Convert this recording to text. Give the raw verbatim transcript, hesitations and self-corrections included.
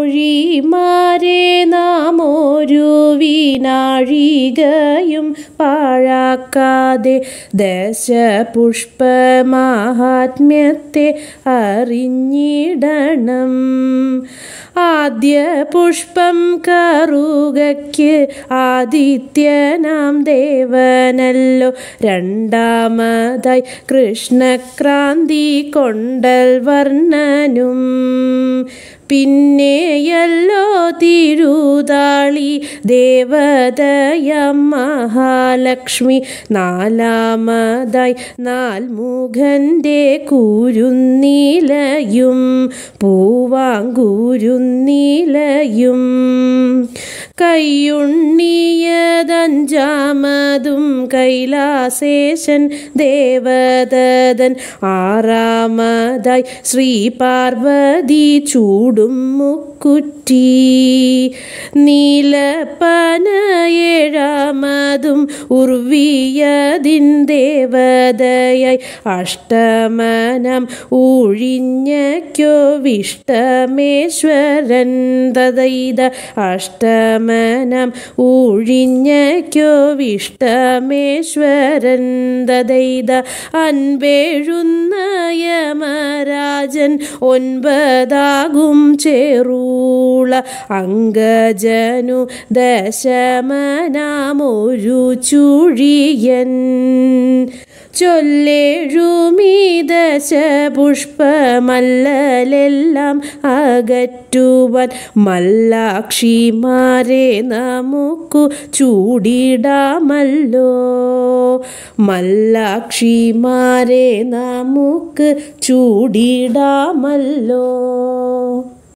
തോഴിമാരെ നാം ഒരു വിനാഴികയും പാഴാക്കാതെ ദശപുഷ്പ മഹാത്മ്യത്തെ അറിഞ്ഞിടണം. ആദ്യ പുഷ്പം കറുകയ്ക്ക് ആദിത്യനാം ദേവനല്ലോ. രണ്ടാമതായി കൃഷ്ണക്രാന്തി കൊണ്ടൽ വർണ്ണനും. പിന്നെയല്ലോ തിരുതാളി ദേവതയം മഹാലക്ഷ്മി. നാലാമതായി നാൽമുഖൻ്റെ കുരുന്നീലയും പൂവാങ്കുരുന്നീലയും. കയ്യുണ്ണിയതഞ്ചാമതും കൈലാസേശൻ ദേവദത്തൻ. ആറാമതായി ശ്രീ പാർവതി ചൂടും മുക്കുറ്റി. നീലപ്പന ഏഴാമതും ഉർവിയതിൻ ദേവതയായി. അഷ്ടമനം ഊഴിഞ്ഞയ്ക്കോ വിഷ്ടമേശ്വരൻ തദൈത. അഷ്ടമനം ഊഴിഞ്ഞയ്ക്കോ വിഷ്ടമേശ്വരൻ തദൈത. അൻപേഴുന്ന യമരാജൻ ഒൻപതാകും ചേറൂള. അങ്കജനു ദശമനാമൊരു ചുഴിയൻ. ചൊല്ലേഴുമീ ദശപുഷ്പമല്ലലെല്ലാം അകറ്റുവാൻ മല്ലാക്ഷിമാരെ നമുക്കു ചൂടിടാമല്ലോ. മല്ലാക്ഷിമാരെ നമുക്ക് ചൂടിടാമല്ലോ.